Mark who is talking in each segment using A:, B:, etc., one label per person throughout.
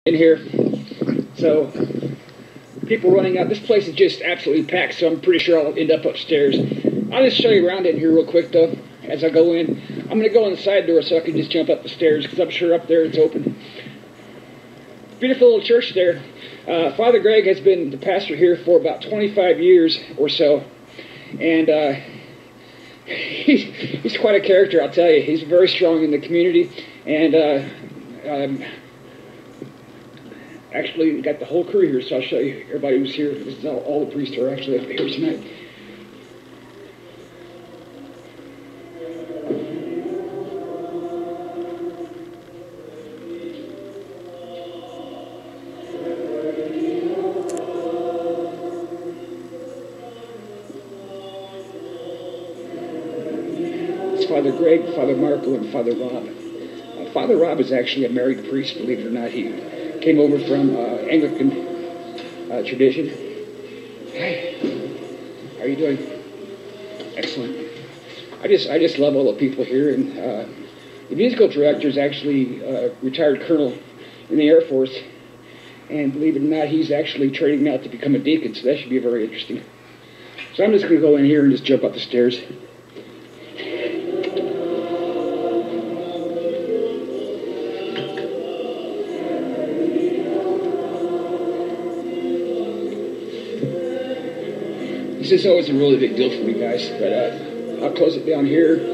A: in here. So people running out. This place is just absolutely packed, so I'm pretty sure I'll end up upstairs. I'll just show you around in here real quick, though, as I go in. I'm going to go in the side door so I can just jump up the stairs, because I'm sure up there it's open. Beautiful little church there. Father Greg has been the pastor here for about 25 years or so, and he's quite a character, I'll tell you. He's very strong in the community, and actually got the whole crew here, so I'll show you everybody who's here. This is all the priests are actually up here tonight. Father Greg, Father Marco, and Father Rob. Father Rob is actually a married priest, believe it or not. He came over from Anglican tradition. Hi, how are you doing? Excellent. I just love all the people here, and the musical director is actually a retired colonel in the Air Force, and believe it or not, he's actually training now to become a deacon, so that should be very interesting. So I'm just going to go in here and just jump up the stairs. This is always a really big deal for me, guys, but I'll close it down here.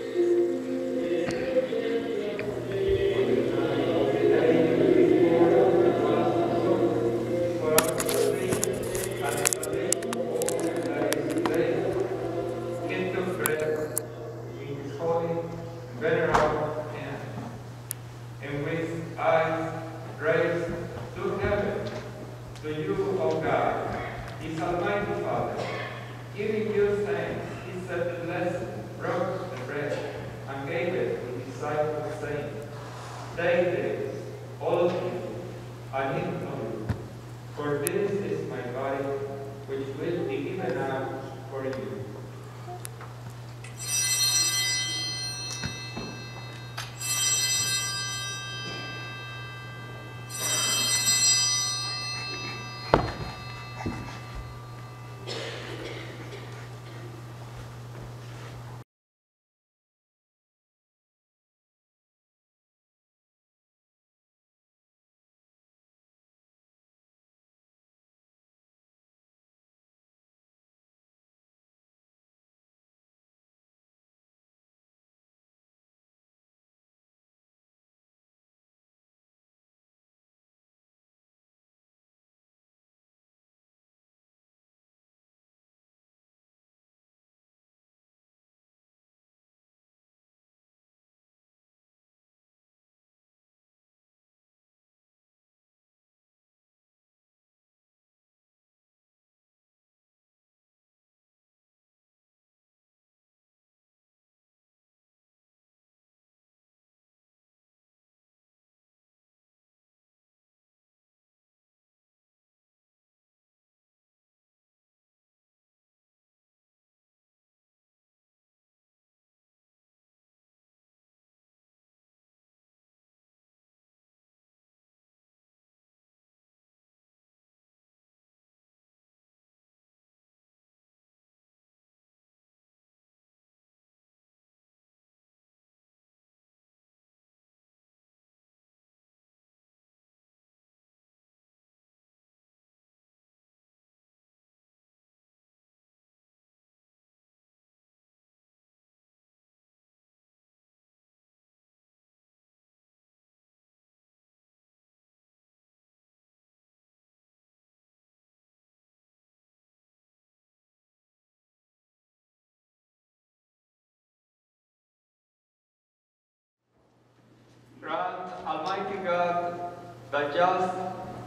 B: Grant, Almighty God, that just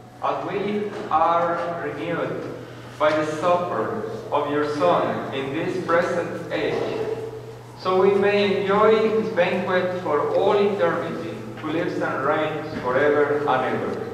B: as we are renewed by the supper of your Son in this present age, so we may enjoy his banquet for all eternity, who lives and reigns forever and ever.